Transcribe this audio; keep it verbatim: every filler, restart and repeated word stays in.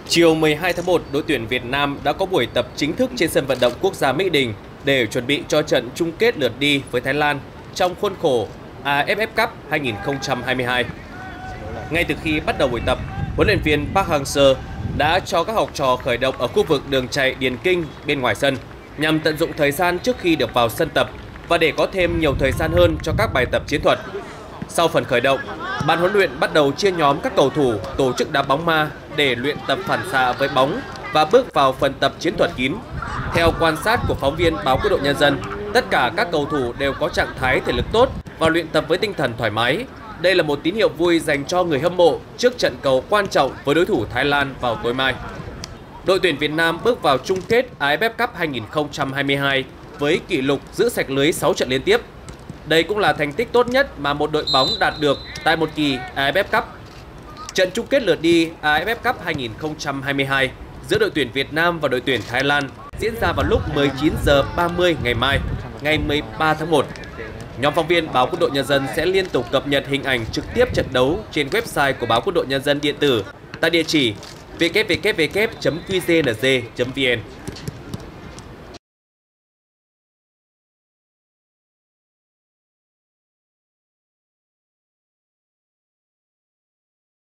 Chiều mười hai tháng một, đội tuyển Việt Nam đã có buổi tập chính thức trên sân vận động quốc gia Mỹ Đình để chuẩn bị cho trận chung kết lượt đi với Thái Lan trong khuôn khổ a ép ép Cup hai nghìn không trăm hai mươi hai. Ngay từ khi bắt đầu buổi tập, huấn luyện viên Park Hang-seo đã cho các học trò khởi động ở khu vực đường chạy Điền Kinh bên ngoài sân nhằm tận dụng thời gian trước khi được vào sân tập và để có thêm nhiều thời gian hơn cho các bài tập chiến thuật. Sau phần khởi động, ban huấn luyện bắt đầu chia nhóm các cầu thủ tổ chức đá bóng ma để luyện tập phản xạ với bóng và bước vào phần tập chiến thuật kín. Theo quan sát của phóng viên báo Quân đội Nhân dân, tất cả các cầu thủ đều có trạng thái thể lực tốt và luyện tập với tinh thần thoải mái. Đây là một tín hiệu vui dành cho người hâm mộ trước trận cầu quan trọng với đối thủ Thái Lan vào tối mai. Đội tuyển Việt Nam bước vào chung kết a ép ép Cup hai nghìn không trăm hai mươi hai với kỷ lục giữ sạch lưới sáu trận liên tiếp. Đây cũng là thành tích tốt nhất mà một đội bóng đạt được tại một kỳ a ép ép Cup. Trận chung kết lượt đi a ép ép Cup hai nghìn không trăm hai mươi hai giữa đội tuyển Việt Nam và đội tuyển Thái Lan diễn ra vào lúc mười chín giờ ba mươi ngày mai, ngày mười ba tháng một. Nhóm phóng viên báo Quân đội Nhân dân sẽ liên tục cập nhật hình ảnh trực tiếp trận đấu trên website của báo Quân đội Nhân dân điện tử tại địa chỉ w w w chấm q g n g chấm v n.